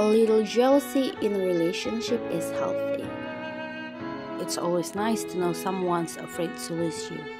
little jealousy in a relationship is healthy. It's always nice to know someone's afraid to lose you.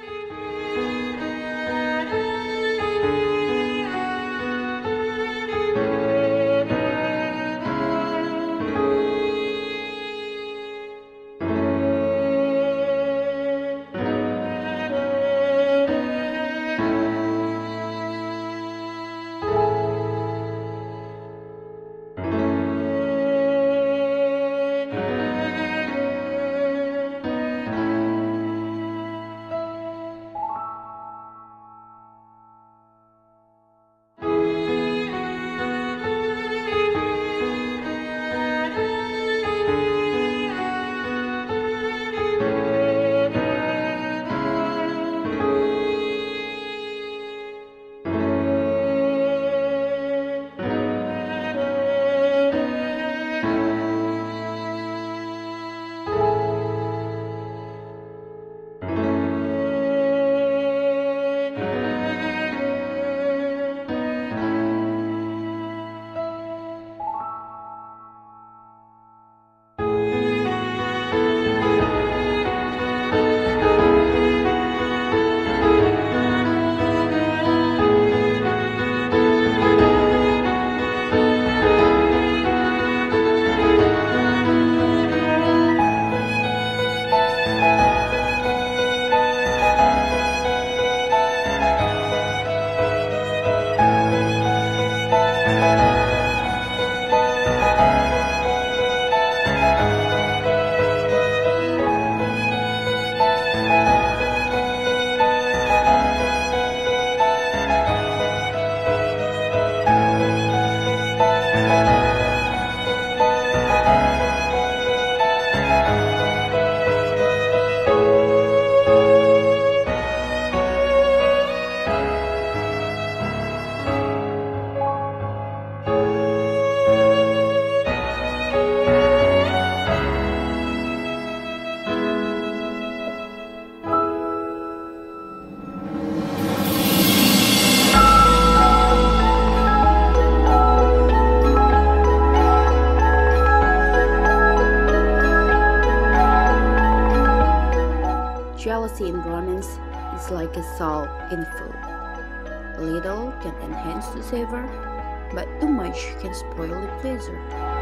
Jealousy in romance is like a salt in food. A little can enhance the savor, but too much can spoil the pleasure.